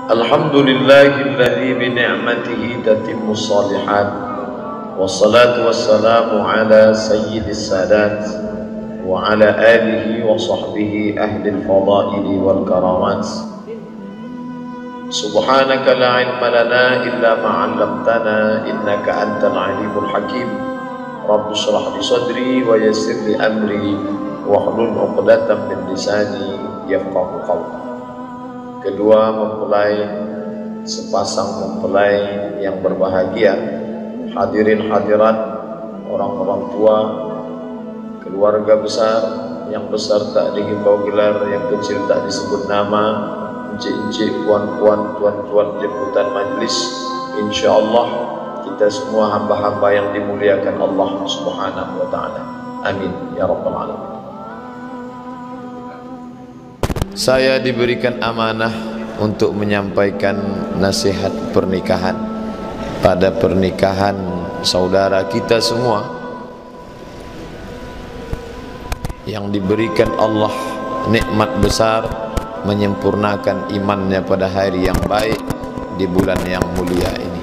Alhamdulillahilladzi bini'matihi tatimmu shalihat. Wassalatu wassalamu ala sayyidis sadat wa ala alihi wa sahbihi ahlil fadaili wal karamat. Subhanaka la ilma lana illa ma 'allamtana innaka antal alimul hakim. Rabbi shrah li sadri wa yassir li amri wahlul 'uqdatam min lisani yafqahu qawli. Kedua, mempelai, sepasang mempelai yang berbahagia, hadirin hadirat, orang-orang tua, keluarga besar, yang besar tak dihimbau gelar, yang kecil tak disebut nama, encik-encik, puan-puan, tuan-tuan jemputan majlis. InsyaAllah kita semua hamba-hamba yang dimuliakan Allah Subhanahu wa ta'ala. Amin ya rabbal alamin. Saya diberikan amanah untuk menyampaikan nasihat pernikahan pada pernikahan saudara kita semua yang diberikan Allah nikmat besar menyempurnakan imannya pada hari yang baik di bulan yang mulia ini.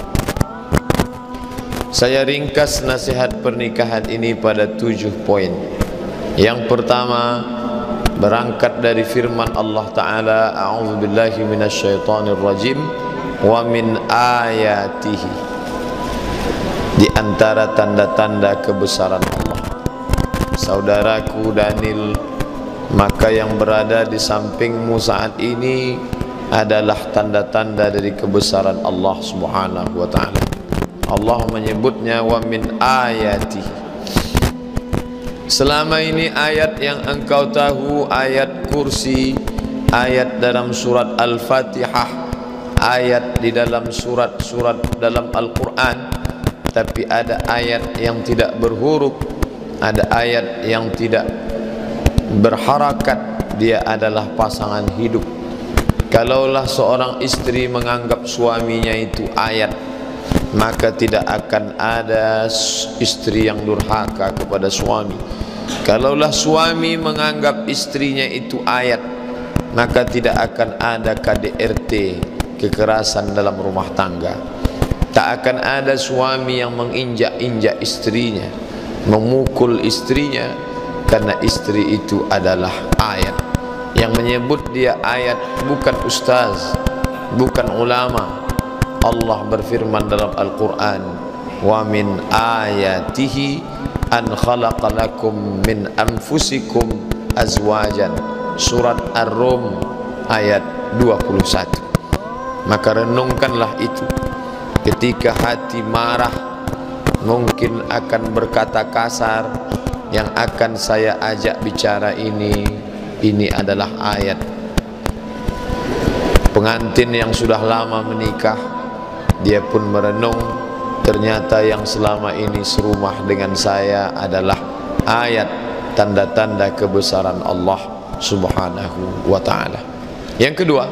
Saya ringkas nasihat pernikahan ini pada 7 poin. Yang pertama, berangkat dari firman Allah Ta'ala, a'udzubillahi minasyaitonir rajim, wa min ayatihi, di antara tanda-tanda kebesaran Allah. Saudaraku Daniel, maka yang berada di sampingmu saat ini adalah tanda-tanda dari kebesaran Allah Subhanahu wa Ta'ala. Allah menyebutnya wa min ayatihi. Selama ini ayat yang engkau tahu, ayat kursi, ayat dalam surat Al-Fatihah, ayat di dalam surat-surat dalam Al-Quran. Tapi ada ayat yang tidak berhuruf, ada ayat yang tidak berharakat. Dia adalah pasangan hidup. Kalaulah seorang istri menganggap suaminya itu ayat, maka tidak akan ada istri yang durhaka kepada suami. Kalaulah suami menganggap istrinya itu ayat, maka tidak akan ada KDRT, kekerasan dalam rumah tangga. Tak akan ada suami yang menginjak-injak istrinya, memukul istrinya, karena istri itu adalah ayat. Yang menyebut dia ayat bukan ustaz, bukan ulama. Allah berfirman dalam Al-Quran, wa min ayatihi an khalaqa lakum min anfusikum azwajan. Surat Ar-Rum ayat 21. Maka renungkanlah itu. Ketika hati marah, mungkin akan berkata kasar. Yang akan saya ajak bicara ini adalah ayat. Pengantin yang sudah lama menikah, dia pun merenung, ternyata yang selama ini serumah dengan saya adalah ayat, tanda-tanda kebesaran Allah Subhanahu wa ta'ala. Yang kedua,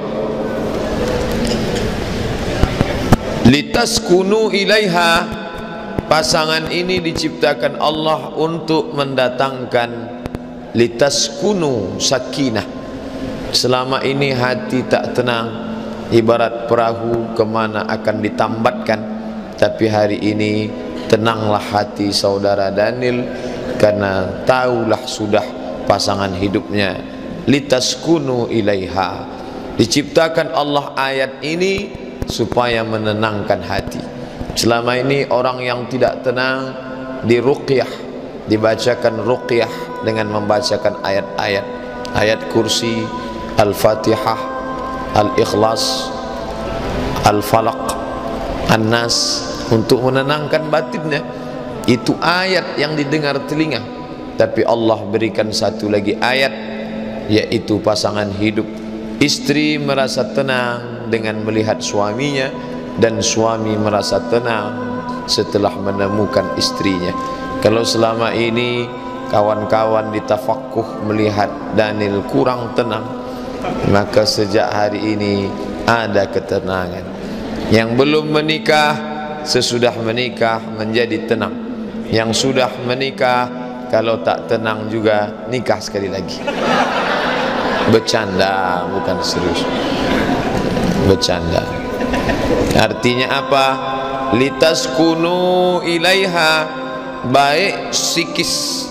litaskunu ilaiha. Pasangan ini diciptakan Allah untuk mendatangkan litaskunu sakinah. Selama ini hati tak tenang, ibarat perahu kemana akan ditambatkan. Tapi hari ini tenanglah hati saudara Daniel, karena tahulah sudah pasangan hidupnya. Litaskunu ilaiha. Diciptakan Allah ayat ini supaya menenangkan hati. Selama ini orang yang tidak tenang diruqyah, dibacakan ruqyah dengan membacakan ayat-ayat, ayat kursi, Al-Fatihah, Al-Ikhlas, Al-Falaq, An-Nas, untuk menenangkan batinnya. Itu ayat yang didengar telinga. Tapi Allah berikan satu lagi ayat, yaitu pasangan hidup. Istri merasa tenang dengan melihat suaminya, dan suami merasa tenang setelah menemukan istrinya. Kalau selama ini kawan-kawan ditafakkuh melihat Daniel kurang tenang, maka sejak hari ini ada ketenangan. Yang belum menikah, sesudah menikah menjadi tenang. Yang sudah menikah, kalau tak tenang juga nikah sekali lagi. Bercanda, bukan serius. bercanda. Artinya apa? Litaskunu ilaiha, baik psikis,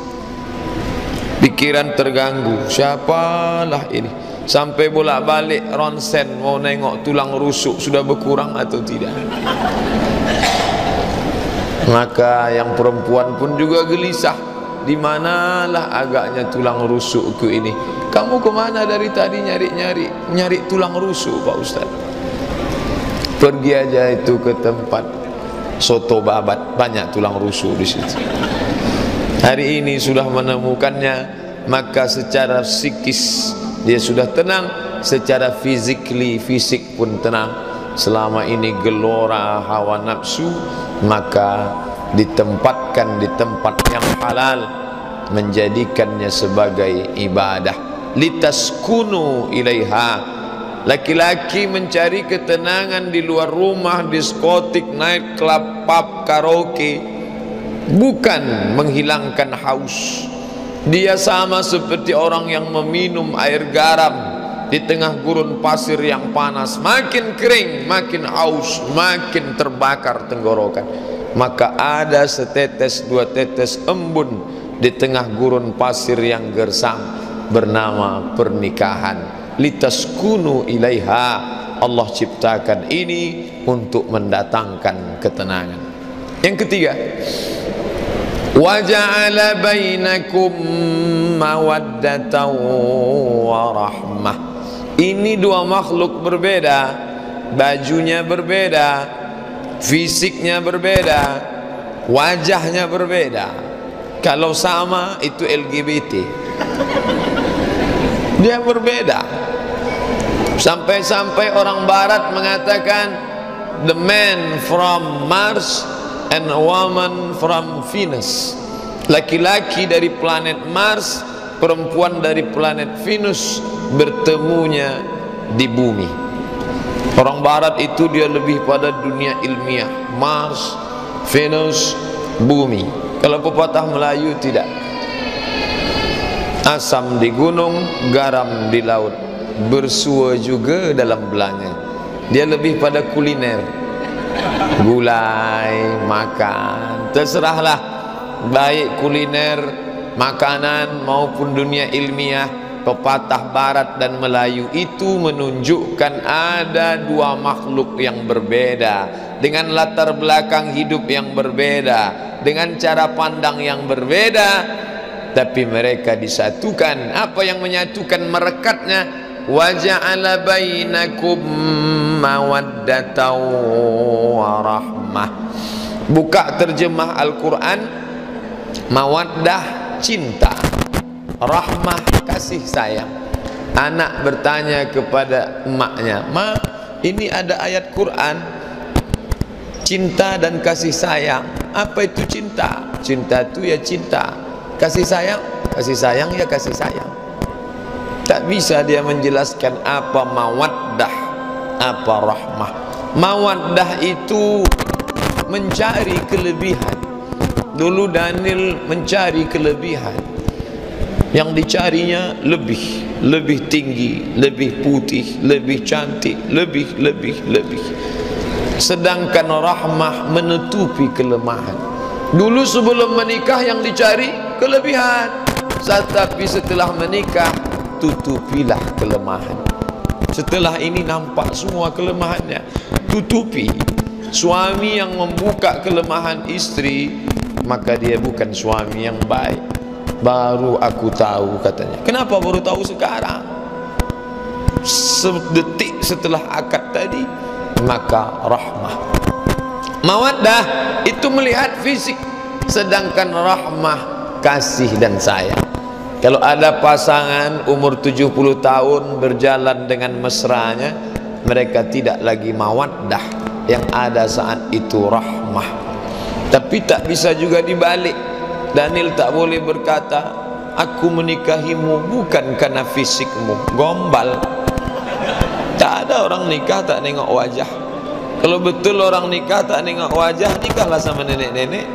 pikiran terganggu. Siapalah ini? Sampai bolak-balik ronsen mau nengok tulang rusuk sudah berkurang atau tidak. Maka yang perempuan pun juga gelisah, di manalah agaknya tulang rusukku ini. Kamu kemana dari tadi nyari tulang rusuk Pak Ustaz? Pergi aja itu ke tempat soto babat, banyak tulang rusuk di situ. Hari ini sudah menemukannya, maka secara psikis dia sudah tenang, secara fisik pun tenang. Selama ini gelora hawa nafsu, maka ditempatkan di tempat yang halal, menjadikannya sebagai ibadah. Litaskunu ilaiha. Laki-laki mencari ketenangan di luar rumah, diskotik, night club, pub, karaoke, bukan menghilangkan haus. Dia sama seperti orang yang meminum air garam di tengah gurun pasir yang panas. Makin kering, makin haus, makin terbakar tenggorokan. Maka ada setetes dua tetes embun di tengah gurun pasir yang gersang, bernama pernikahan. Litaskunu ilaiha. Allah ciptakan ini untuk mendatangkan ketenangan. Yang ketiga, wa ja'ala bainakum mawaddatan wa rahmah. Ini dua makhluk berbeda, bajunya berbeda, fisiknya berbeda, wajahnya berbeda. Kalau sama itu LGBT. Dia berbeda. Sampai-sampai orang barat mengatakan the man from Mars and a woman from Venus. Laki-laki dari planet Mars, perempuan dari planet Venus, bertemunya di bumi. Orang barat itu dia lebih pada dunia ilmiah, Mars, Venus, bumi. Kalau pepatah Melayu tidak. Asam di gunung, garam di laut, bersua juga dalam belanya. Dia lebih pada kuliner, gulai, makan, terserahlah. Baik kuliner, makanan maupun dunia ilmiah, pepatah barat dan Melayu itu menunjukkan ada dua makhluk yang berbeda, dengan latar belakang hidup yang berbeda, dengan cara pandang yang berbeda, tapi mereka disatukan. Apa yang menyatukan merekatnya? Wa ja'ala bainakum mawaddatan wa rahmah. Buka terjemah Al-Quran, mawaddah cinta, rahmah kasih sayang. Anak bertanya kepada emaknya, "Ma, ini ada ayat Quran cinta dan kasih sayang. Apa itu cinta?" Cinta itu ya cinta, kasih sayang ya kasih sayang. Tak bisa dia menjelaskan apa mawaddah, apa rahmah. Mawaddah itu mencari kelebihan. Dulu Daniel mencari kelebihan, yang dicarinya lebih tinggi, lebih putih, lebih cantik, lebih. Sedangkan rahmah menutupi kelemahan. Dulu sebelum menikah yang dicari kelebihan, tapi setelah menikah tutupilah kelemahan. Setelah ini nampak semua kelemahannya, tutupi. Suami yang membuka kelemahan istri, maka dia bukan suami yang baik. Baru aku tahu, katanya. Kenapa baru tahu sekarang? Sedetik setelah akad tadi. Maka rahmah. Mawaddah itu melihat fisik, sedangkan rahmah kasih dan sayang. Kalau ada pasangan umur 70 tahun berjalan dengan mesranya, mereka tidak lagi mawaddah, yang ada saat itu rahmah. Tapi tak bisa juga dibalik. Daniel tak boleh berkata, "Aku menikahimu bukan karena fisikmu." Gombal. Tak ada orang nikah tak nengok wajah. Kalau betul orang nikah tak nengok wajah, nikahlah sama nenek-nenek.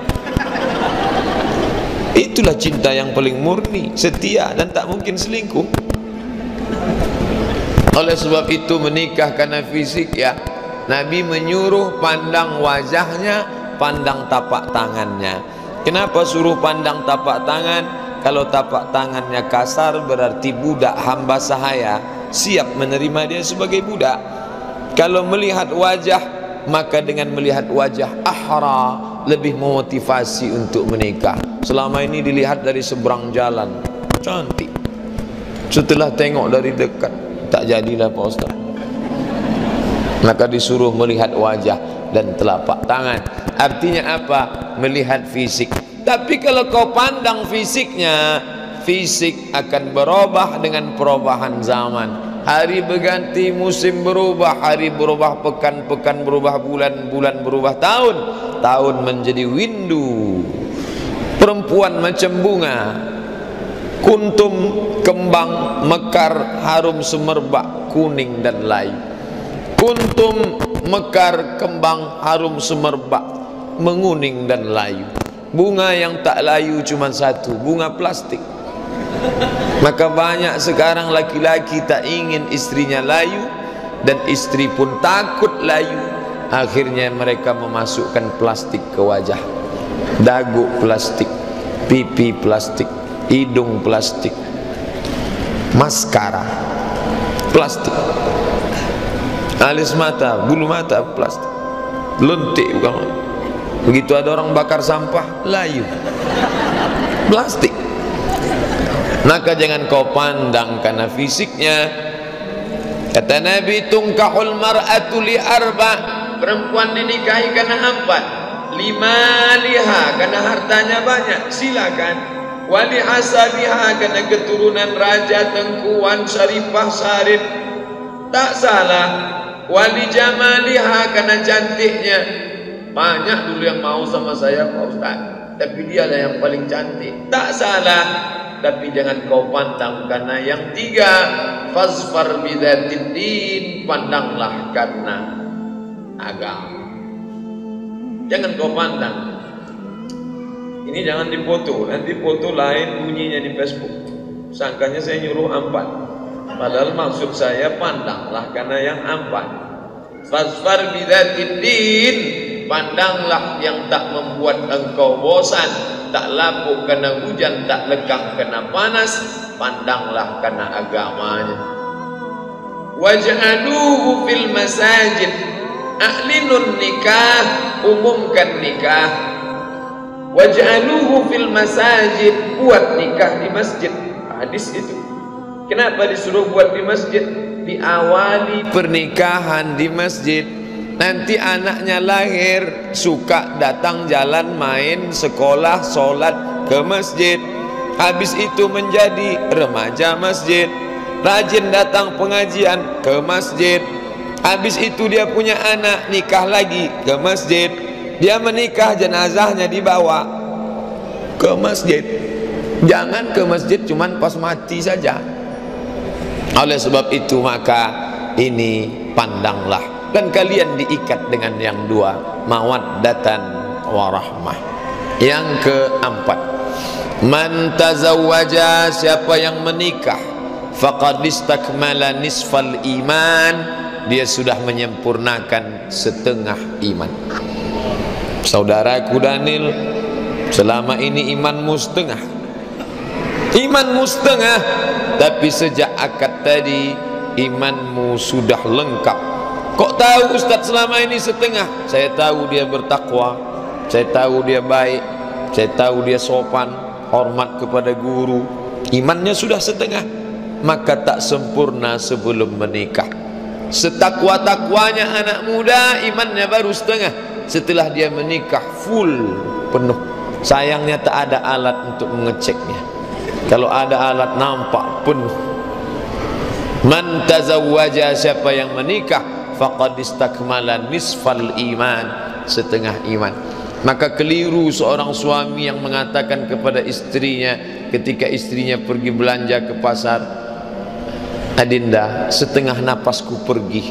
Itulah cinta yang paling murni, setia, dan tak mungkin selingkuh. Oleh sebab itu menikah karena fisik ya, Nabi menyuruh pandang wajahnya, pandang tapak tangannya. Kenapa suruh pandang tapak tangan? Kalau tapak tangannya kasar berarti budak hamba sahaya, siap menerima dia sebagai budak. Kalau melihat wajah, maka dengan melihat wajah ahra, lebih memotivasi untuk menikah. Selama ini dilihat dari seberang jalan, cantik. Setelah tengok dari dekat, tak jadilah Pak Ustaz. Maka disuruh melihat wajah dan telapak tangan. Artinya apa? Melihat fisik. Tapi kalau kau pandang fisiknya, fisik akan berubah dengan perubahan zaman. Hari berganti, musim berubah, hari berubah, pekan berubah, bulan berubah, tahun menjadi windu. Perempuan macam bunga, kuntum, kembang, mekar, harum semerbak, kuning dan layu. Kuntum, mekar, kembang, harum semerbak, menguning dan layu. Bunga yang tak layu cuma satu, bunga plastik. Maka banyak sekarang laki-laki tak ingin istrinya layu, dan istri pun takut layu. Akhirnya mereka memasukkan plastik ke wajah. Dagu plastik, pipi plastik, hidung plastik, maskara plastik, alis mata, bulu mata plastik, lentik bukan. Begitu ada orang bakar sampah, layu, plastik. Maka jangan kau pandang karena fisiknya. Kata Nabi, tungkahul mar'atu li arba, perempuan dinikahi karena empat. Lima liha, karena hartanya banyak, silakan. Wali hasabiha, karena keturunan raja, tengkuan, syarifah, syarif, tak salah. Wali jamaliha, karena cantiknya. Banyak dulu yang mau sama saya Pak Ustaz, tapi dia lah yang paling cantik, tak salah. Tapi jangan kau pandang karena yang tiga. Fasfar bidzatid din, pandanglah karena agama. Jangan kau pandang. Ini jangan dipoto, nanti foto lain bunyinya di Facebook. Sangkanya saya nyuruh empat, padahal maksud saya pandanglah karena yang empat. Fasfar bidzatid din, pandanglah yang tak membuat engkau bosan, tak lapuk kena hujan, tak lekang kena panas. Pandanglah karena agamanya. Waj'aluhu fil masajid, a'linun nikah, umumkan nikah. Waj'aluhu fil masajid, buat nikah di masjid. Hadis itu. Kenapa disuruh buat di masjid? Diawali pernikahan di masjid. Nanti anaknya lahir, suka datang jalan main, sekolah, sholat ke masjid. Habis itu menjadi remaja masjid, rajin datang pengajian ke masjid. Habis itu dia punya anak, nikah lagi ke masjid. Dia menikah, jenazahnya dibawa ke masjid. Jangan ke masjid cuman pas mati saja. Oleh sebab itu maka ini pandanglah, dan kalian diikat dengan yang dua, mawaddatan warahmah. Yang keempat, man tazawwaja, siapa yang menikah, faqad istakmala nisfal iman, dia sudah menyempurnakan setengah iman. Saudaraku Daniel, selama ini imanmu setengah, imanmu setengah, tapi sejak akad tadi imanmu sudah lengkap. Kok tahu Ustaz selama ini setengah? Saya tahu dia bertakwa, saya tahu dia baik, saya tahu dia sopan, hormat kepada guru. Imannya sudah setengah, maka tak sempurna sebelum menikah. Setakwa-takwanya anak muda, imannya baru setengah. Setelah dia menikah full, penuh. Sayangnya tak ada alat untuk mengeceknya. Kalau ada alat nampak penuh. Man tazawwaja, siapa yang menikah, faqad istakmala nisfal iman, setengah iman. Maka keliru seorang suami yang mengatakan kepada istrinya ketika istrinya pergi belanja ke pasar, Adinda, setengah napasku pergi.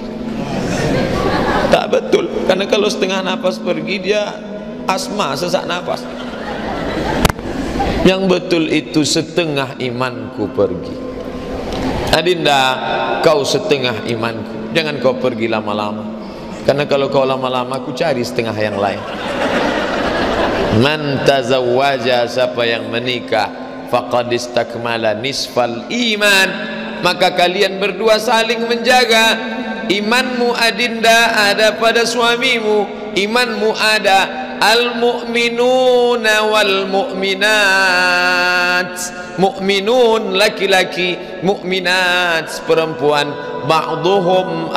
Tak betul, karena kalau setengah napas pergi dia asma, sesak napas. Yang betul itu setengah imanku pergi. Adinda, kau setengah imanku, jangan kau pergi lama-lama, karena kalau kau lama-lama aku cari setengah yang lain. Man tazawwaja, siapa yang menikah, faqad istakmala nisfal iman, maka kalian berdua saling menjaga. Imanmu adinda ada pada suamimu, imanmu ada. Al-mu'minuna wal mu'minat, mu'minun laki-laki, mu'minat perempuan, ba'duhum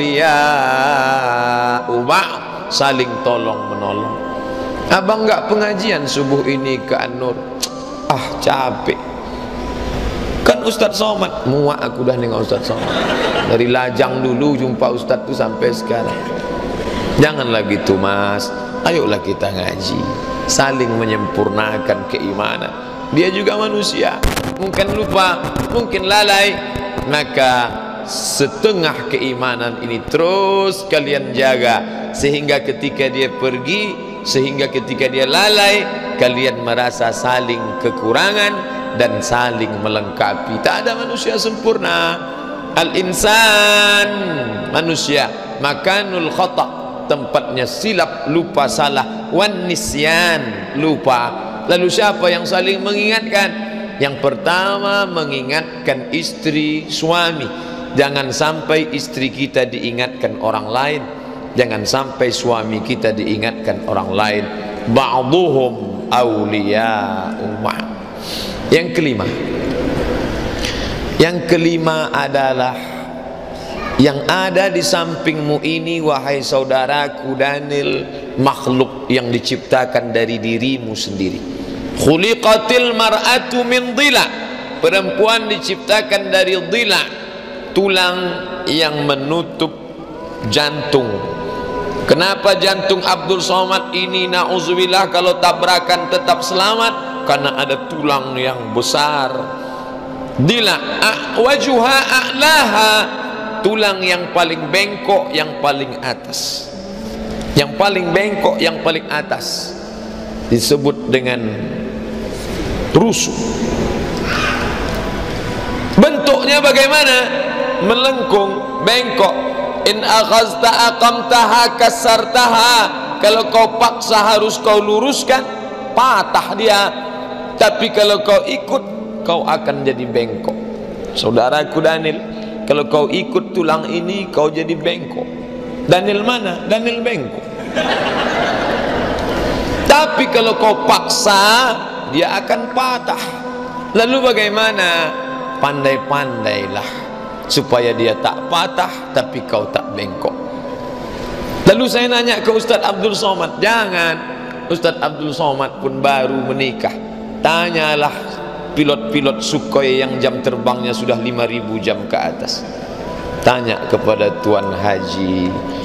awliya'u ba'd, saling tolong menolong. Abang enggak pengajian subuh ini ke An-Nur? Capek. Kan Ustaz Somad, muak aku dah dengan Ustaz Somad. Dari Lajang dulu jumpa Ustaz tu sampai sekarang. Janganlah gitu mas, ayolah kita ngaji, saling menyempurnakan keimanan. Dia juga manusia, mungkin lupa, mungkin lalai. Maka setengah keimanan ini terus kalian jaga, sehingga ketika dia pergi, sehingga ketika dia lalai, kalian merasa saling kekurangan dan saling melengkapi. Tak ada manusia sempurna. Al-insan, manusia, makanul khata', tempatnya silap, lupa, salah. Wan nisyan, lupa. Lalu siapa yang saling mengingatkan? Yang pertama mengingatkan istri, suami. Jangan sampai istri kita diingatkan orang lain, jangan sampai suami kita diingatkan orang lain. Ba'duhum awliya'u ba'd. Yang kelima adalah yang ada di sampingmu ini, wahai saudaraku Daniel, makhluk yang diciptakan dari dirimu sendiri. Khuliqatil mar'atu min dhila, perempuan diciptakan dari dhila, tulang yang menutup jantung. Kenapa jantung Abdul Somad ini na'udzubillah kalau tabrakan tetap selamat? Karena ada tulang yang besar. Dhila wajuha a'laha, tulang yang paling bengkok, yang paling atas. Yang paling bengkok, yang paling atas disebut dengan rusuk. Bentuknya bagaimana? Melengkung, bengkok. In akhazta aqamtaha kasartaha, kalau kau paksa harus kau luruskan, patah dia. Tapi kalau kau ikut, kau akan jadi bengkok. Saudaraku Daniel, kalau kau ikut tulang ini, kau jadi bengkok. Daniel mana? Daniel bengkok. Tapi kalau kau paksa, dia akan patah. Lalu bagaimana? Pandai-pandailah supaya dia tak patah, tapi kau tak bengkok. Lalu saya nanya ke Ustaz Abdul Somad, jangan. Ustaz Abdul Somad pun baru menikah. Tanyalah pilot-pilot Sukhoi yang jam terbangnya sudah 5.000 jam ke atas. Tanya kepada Tuan Haji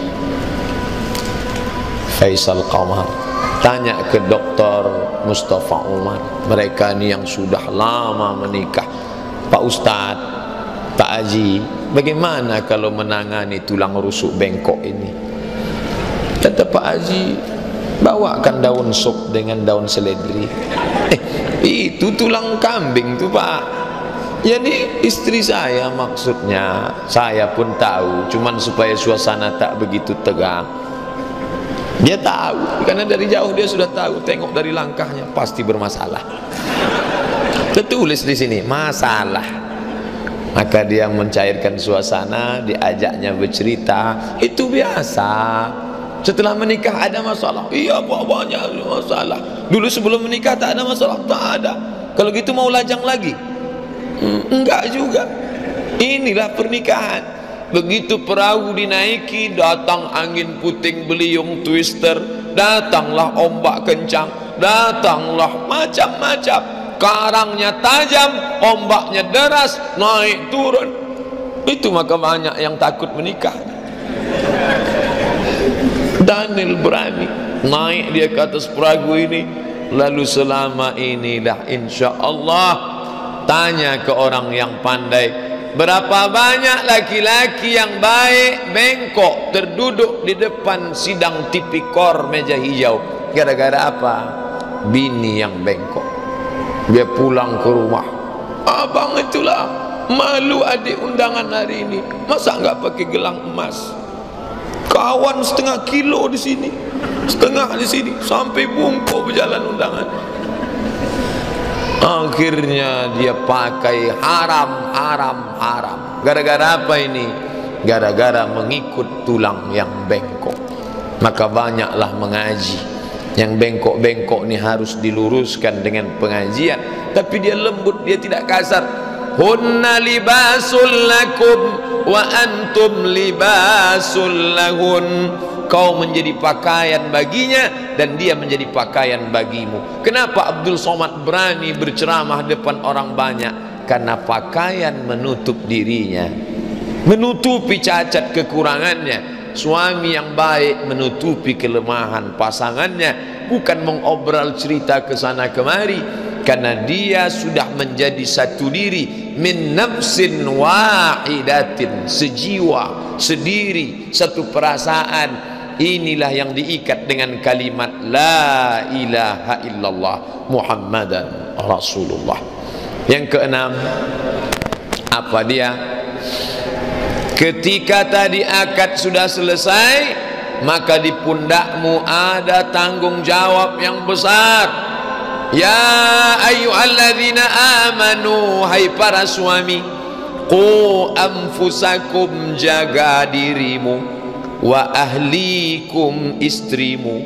Faisal Qamar, tanya ke Dr. Mustafa Umar. Mereka ini yang sudah lama menikah. Pak Ustaz, Pak Haji, bagaimana kalau menangani tulang rusuk bengkok ini? Kata Pak Haji, bawakan daun sop dengan daun seledri. Itu tulang kambing tuh Pak. Jadi istri saya maksudnya, saya pun tahu, cuman supaya suasana tak begitu tegang. Dia tahu, karena dari jauh dia sudah tahu, tengok dari langkahnya pasti bermasalah. Tertulis di sini masalah. Maka dia mencairkan suasana, diajaknya bercerita, itu biasa. Setelah menikah ada masalah, iya banyak masalah. Dulu sebelum menikah tak ada masalah, tak ada. Kalau gitu mau lajang lagi? Enggak juga. Inilah pernikahan. Begitu perahu dinaiki, datang angin puting beliung twister, datanglah ombak kencang, datanglah macam-macam. Karangnya tajam, ombaknya deras, naik turun. Itu maka banyak yang takut menikah. Daniel berani naik dia ke atas perahu ini. Lalu selama inilah insya Allah, tanya ke orang yang pandai, berapa banyak laki-laki yang baik bengkok terduduk di depan sidang tipikor meja hijau. Gara-gara apa? Bini yang bengkok. Dia pulang ke rumah, abang itulah Malu adik undangan hari ini, masa nggak pakai gelang emas? Kawan setengah kilo di sini, setengah di sini, sampai bungkuk berjalan undangan. Akhirnya dia pakai haram. Gara-gara apa ini? Gara-gara mengikut tulang yang bengkok. Maka banyaklah mengaji. Yang bengkok-bengkok ini harus diluruskan dengan pengajian. Tapi dia lembut, dia tidak kasar. Hunna libasul lakum wa antum libasul lahun. Kau menjadi pakaian baginya dan dia menjadi pakaian bagimu. Kenapa Abdul Somad berani berceramah depan orang banyak? Karena pakaian menutup dirinya, menutupi cacat kekurangannya. Suami yang baik menutupi kelemahan pasangannya, bukan mengobrol cerita ke sana kemari, karena dia sudah menjadi satu diri, min nafsin wahidatin, sejiwa, sediri, satu perasaan. Inilah yang diikat dengan kalimat la ilaha illallah Muhammadan Rasulullah. Yang keenam, apa dia? Ketika tadi akad sudah selesai, maka di pundakmu ada tanggung jawab yang besar. Ya ayyuhalladzina amanu, hai para suami, qu anfusakum, jaga dirimu, wa ahlikum, istrimu,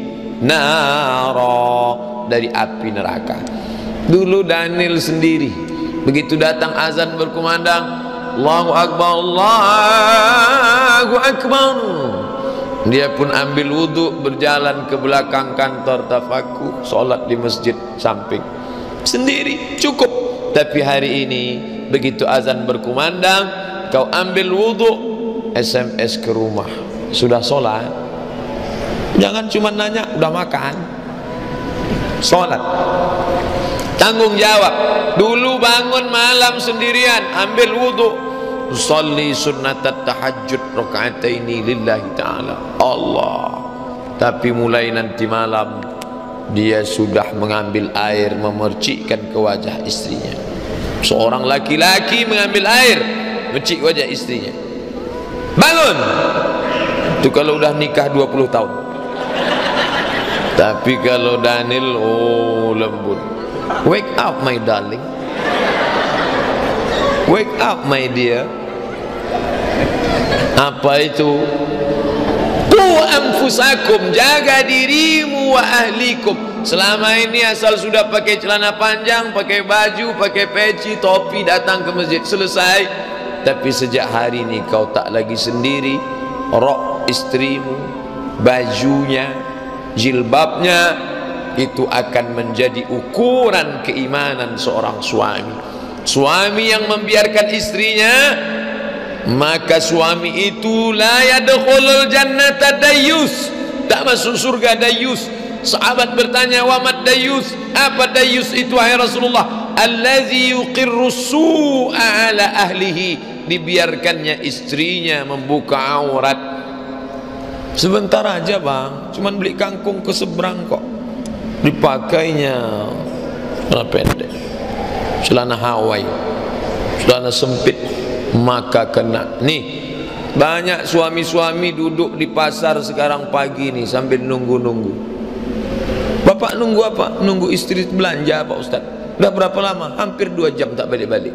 nara, dari api neraka. Dulu Daniel sendiri, begitu datang azan berkumandang, Allahu Akbar, Allahu Akbar, dia pun ambil wudhu, berjalan ke belakang kantor tafakuh, sholat di masjid samping sendiri, cukup. Tapi hari ini begitu azan berkumandang, kau ambil wudhu, SMS ke rumah, sudah sholat. Jangan cuma nanya udah makan, sholat. Tanggung jawab. Dulu bangun malam sendirian, ambil wudhu, usalli sunnatat tahajud rakaataini lillahi ta'ala Allah. Tapi mulai nanti malam dia sudah mengambil air, memercikkan ke wajah istrinya. Seorang laki-laki mengambil air, mercik wajah istrinya. Bangun. Itu kalau udah nikah 20 tahun. Tapi kalau Daniel, oh lembut. Wake up my darling, wake up my dear. Apa itu? Qu anfusakum, jaga dirimu, wa ahlikum. Selama ini asal sudah pakai celana panjang, pakai baju, pakai peci, topi, datang ke masjid, selesai. Tapi sejak hari ini kau tak lagi sendiri. Rok istrimu, bajunya, jilbabnya, itu akan menjadi ukuran keimanan seorang suami. Suami yang membiarkan istrinya, maka suami itu la yadkhulul jannata dayyus, tak masuk surga dayyus. Sahabat bertanya, wa mad dayyus? Apa dayyus itu wahai Rasulullah? Allazi yuqirru su'a ala ahlihi, dibiarkannya istrinya membuka aurat. Sebentar aja bang, cuman beli kangkung ke seberang kok, dipakainya celana pendek, celana Hawaii, celana sempit, maka kena. Nih banyak suami-suami duduk di pasar sekarang pagi nih sambil nunggu-nunggu. Bapak nunggu apa? Nunggu istri belanja Pak Ustaz. Udah berapa lama? Hampir 2 jam tak balik-balik.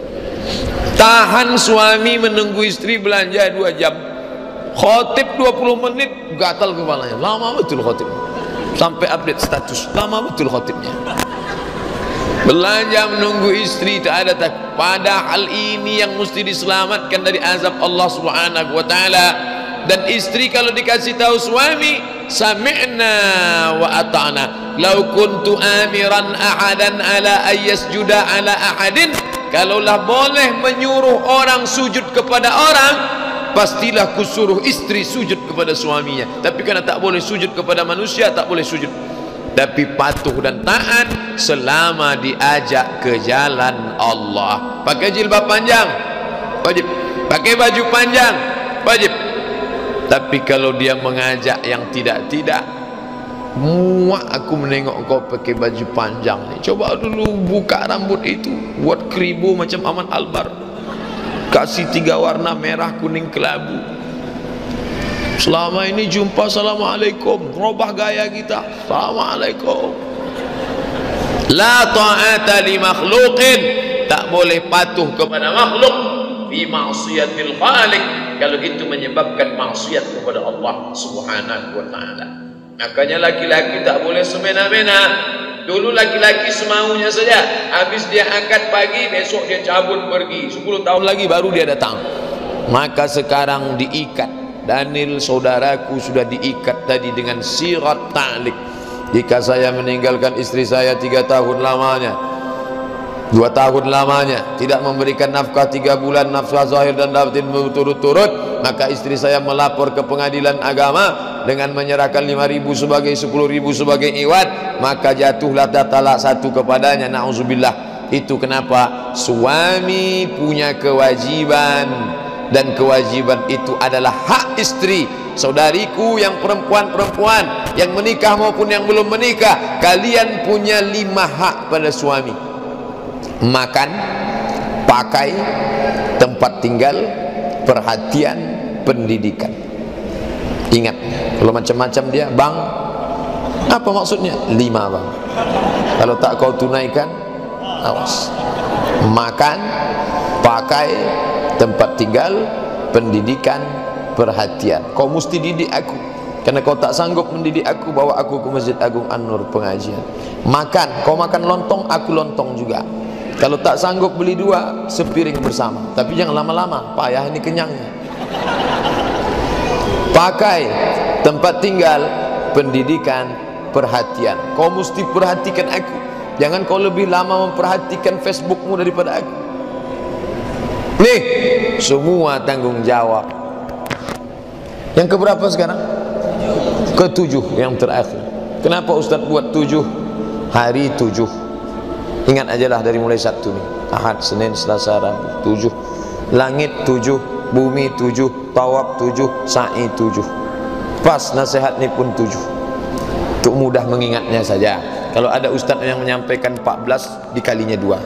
Tahan suami menunggu istri belanja 2 jam. Khotib 20 menit gatal kepalanya. Lama betul khotib. Sampai update status, lama betul khotibnya. Belanja menunggu istri tak ada tak. Padahal ini yang mesti diselamatkan dari azab Allah Subhanahu wa taala. Dan istri kalau dikasih tahu suami, sami'na wa ata'na. Lau kuntu amiran ahadan ala ayyasjuda ala ahadin, kalaulah boleh menyuruh orang sujud kepada orang, pastilah kusuruh istri sujud kepada suaminya. Tapi karena tak boleh sujud kepada manusia, tak boleh sujud. Tapi patuh dan taat selama diajak ke jalan Allah. Pakai jilbab panjang, wajib. Pakai baju panjang, wajib. Tapi kalau dia mengajak yang tidak-tidak, muak aku menengok kau pakai baju panjang ni. Coba dulu buka rambut itu, buat keribu macam Aman Albar. kasih 3 warna merah, kuning, kelabu. Selama ini jumpa assalamualaikum, robah gaya kita, assalamualaikum. La ta'ata li makhluqin, tak boleh patuh kepada makhluk fi ma'siyatil khaliq, kalau itu menyebabkan maksiat kepada Allah Subhanahu wa taala. Makanya laki-laki tak boleh semena-mena. Dulu laki-laki semaunya saja, habis dia akad pagi, besok dia cabut pergi, 10 tahun lagi baru dia datang. Maka sekarang diikat. Daniel saudaraku sudah diikat tadi dengan sirat ta'liq. Jika saya meninggalkan istri saya 3 tahun lamanya, 2 tahun lamanya, tidak memberikan nafkah 3 bulan, nafkah zahir dan batin berturut-turut, maka istri saya melapor ke pengadilan agama dengan menyerahkan 5.000 sebagai 10.000 sebagai iwat, maka jatuhlah talak 1 kepadanya. Na'udzubillah. Itu kenapa suami punya kewajiban, dan kewajiban itu adalah hak istri. Saudariku yang perempuan-perempuan yang menikah maupun yang belum menikah, kalian punya 5 hak pada suami: makan, pakai, tempat tinggal, perhatian, pendidikan. Ingat, kalau macam-macam dia, bang, apa maksudnya? 5 bang. Kalau tak kau tunaikan, awas. Makan, pakai, tempat tinggal, pendidikan, perhatian. Kau mesti didik aku, karena kau tak sanggup mendidik aku, bawa aku ke Masjid Agung An-Nur pengajian. Makan, kau makan lontong, aku lontong juga. Kalau tak sanggup beli 2, sepiring bersama. Tapi jangan lama-lama, payah ini kenyangnya. Pakai, tempat tinggal, pendidikan, perhatian. Kau mesti perhatikan aku. Jangan kau lebih lama memperhatikan Facebookmu daripada aku. Nih, semua tanggung jawab. Yang keberapa sekarang? Ke-7, yang terakhir. Kenapa Ustaz buat 7? Hari 7. Ingat ajalah dari mulai Sabtu nih. Ahad, Senin, Selasa, Rabu. 7. Langit 7, bumi 7, tawaf 7, sa'i 7. Pas nasihat ni pun 7. Untuk mudah mengingatnya saja. Kalau ada ustaz yang menyampaikan 14, dikalinya 2.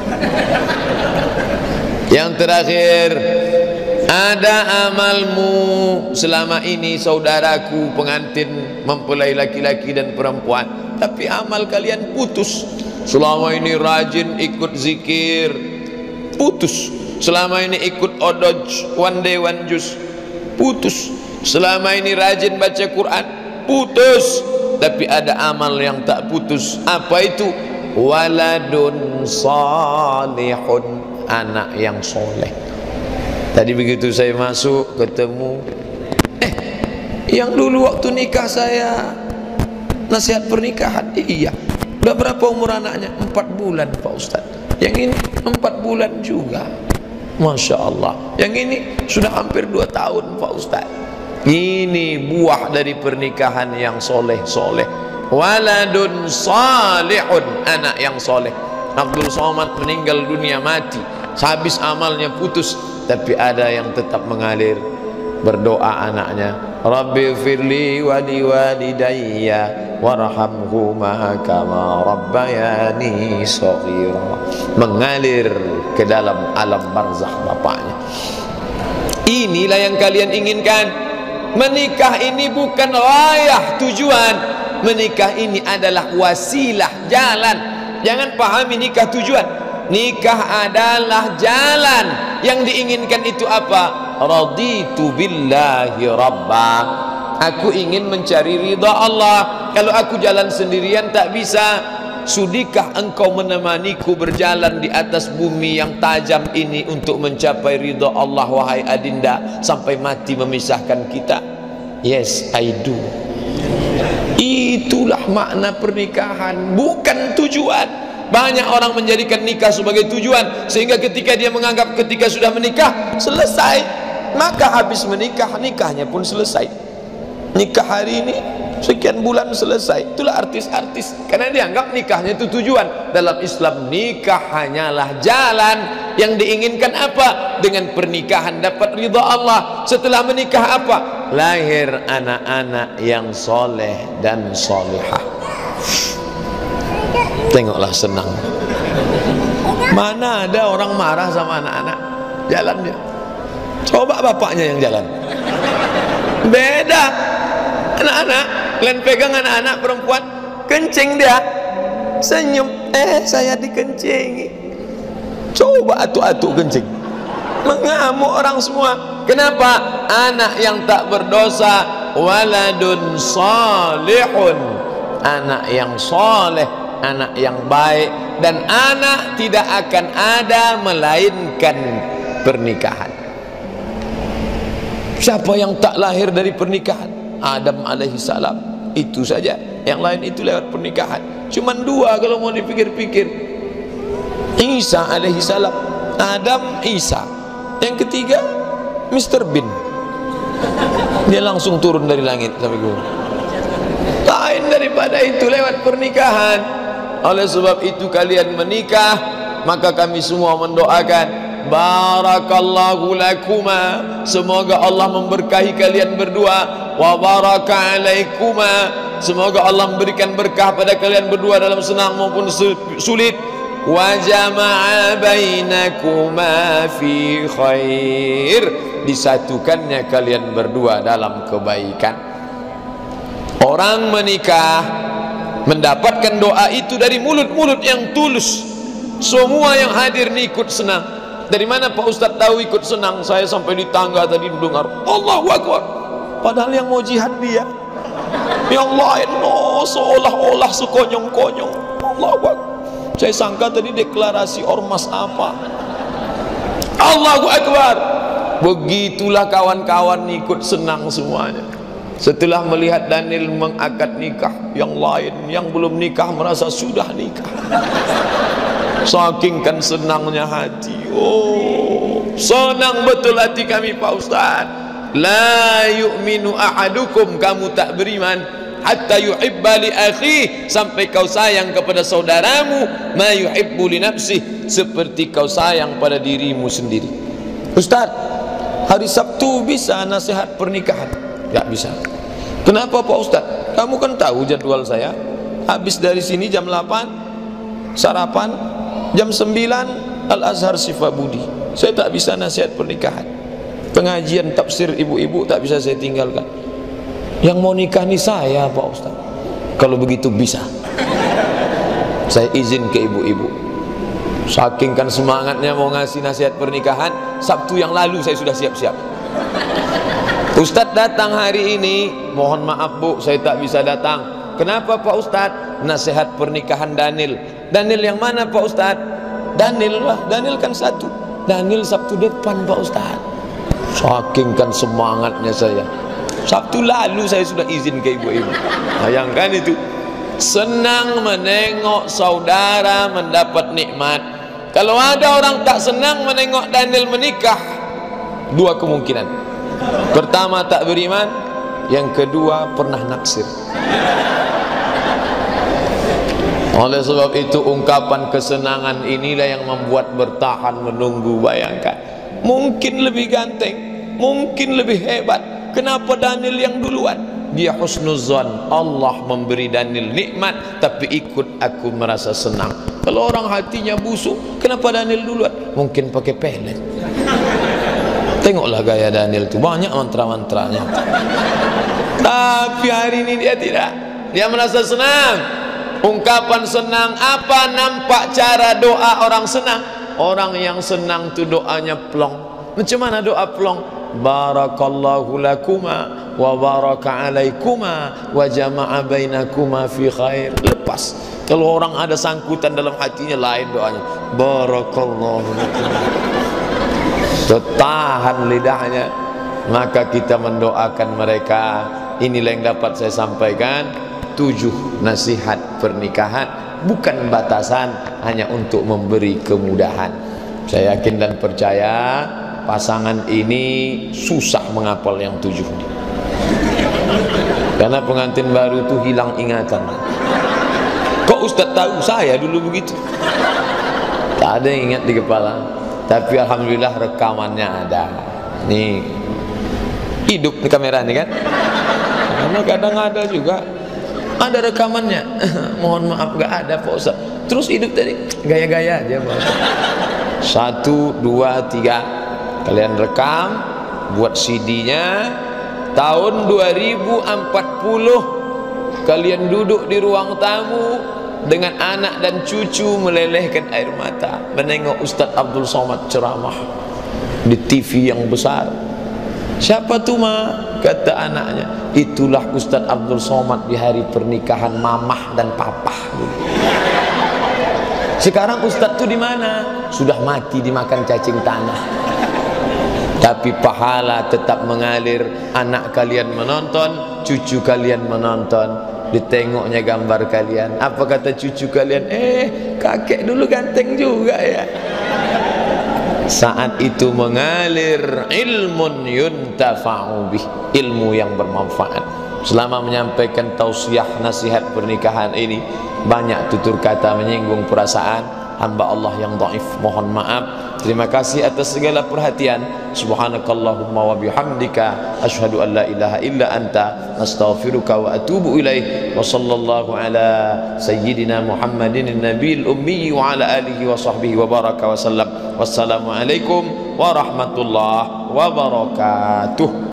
Yang terakhir, ada amalmu selama ini saudaraku pengantin mempelai laki-laki dan perempuan, tapi amal kalian putus. Selama ini rajin ikut zikir, putus. Selama ini ikut odoj, one day one juz, putus. Selama ini rajin baca Quran, putus. Tapi ada amal yang tak putus. Apa itu? Waladun salihun, anak yang soleh. Tadi begitu saya masuk ketemu, yang dulu waktu nikah saya nasihat pernikahan, iya. Udah berapa umur anaknya? 4 bulan Pak Ustaz. Yang ini 4 bulan juga, Masya Allah. Yang ini sudah hampir 2 tahun Pak Ustaz. Ini buah dari pernikahan yang soleh-soleh. Waladun salihun, anak yang soleh. Abdul Somad meninggal dunia, mati, habis amalnya putus, tapi ada yang tetap mengalir. Berdoa anaknya, Rabbi firli wali walidayya warhamhuma kama rabbayani shaghira. Mengalir ke dalam alam barzakh bapaknya. Inilah yang kalian inginkan. Menikah ini bukan rayah tujuan. Menikah ini adalah wasilah, jalan. Jangan pahami nikah tujuan. Nikah adalah jalan. Yang diinginkan itu apa? Raditu billahi rabba. Aku ingin mencari ridha Allah. Kalau aku jalan sendirian tak bisa. Sudikah engkau menemaniku berjalan di atas bumi yang tajam ini untuk mencapai ridha Allah, wahai adinda, sampai mati memisahkan kita? Yes, I do. Itulah makna pernikahan, bukan tujuan. Banyak orang menjadikan nikah sebagai tujuan, sehingga ketika dia menganggap ketika sudah menikah selesai, maka habis menikah, nikahnya pun selesai. Nikah hari ini, sekian bulan selesai. Itulah artis-artis, karena dianggap nikahnya itu tujuan. Dalam Islam, nikah hanyalah jalan. Yang diinginkan apa? Dengan pernikahan dapat ridha Allah. Setelah menikah apa? Lahir anak-anak yang soleh dan solehah. Tengoklah senang. Mana ada orang marah sama anak-anak? jalannya. Coba bapaknya yang jalan. Beda. Anak-anak, kalian pegang anak-anak perempuan, kencing dia, senyum, saya dikencingi. Coba atu-atu kencing, mengamuk orang semua. Kenapa? Anak yang tak berdosa, waladun salihun, anak yang soleh, anak yang baik. Dan anak tidak akan ada melainkan pernikahan. Siapa yang tak lahir dari pernikahan? Adam alaihi salam, itu saja. Yang lain itu lewat pernikahan. Cuman dua kalau mau dipikir-pikir. Isa alaihi salam, Adam, Isa. Yang ketiga Mr. Bean, dia langsung turun dari langit sampai gue. Lain daripada itu lewat pernikahan. Oleh sebab itu kalian menikah, maka kami semua mendoakan, barakallahu lakuma, semoga Allah memberkahi kalian berdua, wa baraka alaikuma, semoga Allah memberikan berkah pada kalian berdua dalam senang maupun sulit, wa jama'a bainakuma fi khair, disatukannya kalian berdua dalam kebaikan. Orang menikah mendapatkan doa itu dari mulut-mulut yang tulus. Semua yang hadir nih ikut senang. Dari mana Pak Ustadz tahu ikut senang? Saya sampai di tangga tadi mendengar Allahu Akbar, padahal yang mau jihad dia, yang lain seolah-olah sekonyong-konyong. Allahu Akbar. Saya sangka tadi deklarasi ormas apa. Allahu Akbar. Begitulah kawan-kawan ikut senang semuanya. Setelah melihat Daniel mengakad nikah, yang lain yang belum nikah merasa sudah nikah. Saking kan senangnya hati. Oh, senang betul hati kami Pak Ustaz. La yu'minu ahadukum, kamu tak beriman hatta yuhibba li akhi, sampai kau sayang kepada saudaramu ma yuhibbu li nafsih, seperti kau sayang pada dirimu sendiri. Ustaz, hari Sabtu bisa nasihat pernikahan? Tidak bisa. Kenapa Pak Ustaz? Kamu kan tahu jadwal saya. Habis dari sini jam 8 sarapan, jam 9 Al-Azhar Sifabudi. Saya tak bisa nasihat pernikahan. Pengajian tafsir ibu-ibu tak bisa saya tinggalkan. Yang mau nikah nih saya Pak Ustaz. Kalau begitu bisa, saya izin ke ibu-ibu. Saking kan semangatnya mau ngasih nasihat pernikahan, Sabtu yang lalu saya sudah siap-siap. Ustadz datang hari ini, mohon maaf Bu, saya tak bisa datang. Kenapa Pak Ustadz? Nasihat pernikahan Daniel. Daniel yang mana Pak Ustadz? Daniel lah, Daniel kan satu. Daniel Sabtu depan Pak Ustadz. Saking kan semangatnya saya, Sabtu lalu saya sudah izin ke ibu-ibu. Bayangkan itu, senang menengok saudara mendapat nikmat. Kalau ada orang tak senang menengok Daniel menikah, dua kemungkinan. Pertama tak beriman, yang kedua pernah naksir. Oleh sebab itu ungkapan kesenangan inilah yang membuat bertahan menunggu. Bayangkan, mungkin lebih ganteng, mungkin lebih hebat. Kenapa Daniel yang duluan? Dia husnuzan, Allah memberi Daniel nikmat, tapi ikut aku merasa senang. Kalau orang hatinya busuk, kenapa Daniel duluan? Mungkin pakai pelet. Tengoklah gaya Daniel itu, banyak mantra-mantranya. Tapi hari ini dia tidak. Dia merasa senang. Ungkapan senang apa? Nampak cara doa orang senang. Orang yang senang itu doanya plong. Macam mana doa plong? Barakallahu lakuma wa baraka alaikuma wa jama'a bainakuma fi khair. Lepas. Kalau orang ada sangkutan dalam hatinya, lain doanya. Barakallahu lakuma. Tahan lidahnya. Maka kita mendoakan mereka. Inilah yang dapat saya sampaikan. 7 nasihat pernikahan, bukan batasan, hanya untuk memberi kemudahan. Saya yakin dan percaya pasangan ini susah menghafal yang 7 ini, karena pengantin baru itu hilang ingatan. Kok Ustadz tahu? Saya dulu begitu, tak ada yang ingat di kepala. Tapi alhamdulillah rekamannya ada. Nih, hidup di kamera nih kan. Karena kadang ada juga, ada rekamannya. Mohon maaf gak ada Pak Ustaz. Terus hidup tadi gaya-gaya aja Pak. 1, 2, 3. kalian rekam, buat CD-nya. Tahun 2040 kalian duduk di ruang tamu dengan anak dan cucu melelehkan air mata menengok Ustadz Abdul Somad ceramah di TV yang besar. Siapa tuh ma? Kata anaknya, itulah Ustadz Abdul Somad di hari pernikahan mamah dan papah dulu. Sekarang Ustadz tuh di mana? Sudah mati dimakan cacing tanah. Tapi pahala tetap mengalir. Anak kalian menonton, cucu kalian menonton, ditengoknya gambar kalian. Apa kata cucu kalian? Kakek dulu ganteng juga ya. Saat itu mengalir ilmun yuntafa'u bih, ilmu yang bermanfaat. Selama menyampaikan tausiah nasihat pernikahan ini, banyak tutur kata menyinggung perasaan hamba Allah yang dhaif, mohon maaf. Terima kasih atas segala perhatian. Subhanakallahumma wa bihamdika asyhadu an la ilaha illa anta astaghfiruka wa atubu ilaih. Wa sallallahu ala sayyidina Muhammadin nabiyil ummi wa ala alihi wa sahbihi wa baraka wa sallam. Wassalamu alaikum warahmatullahi wabarakatuh.